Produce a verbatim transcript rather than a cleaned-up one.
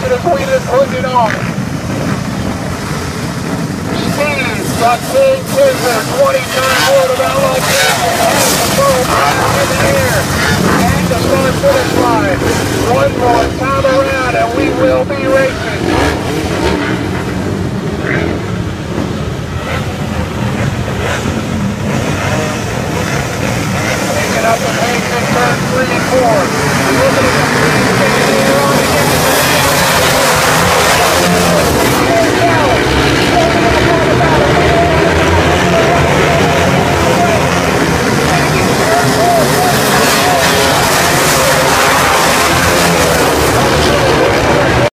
it as we just put it on. Steve got King Kinser, twenty-nine World of Outlaw Champion, has the boat in the air.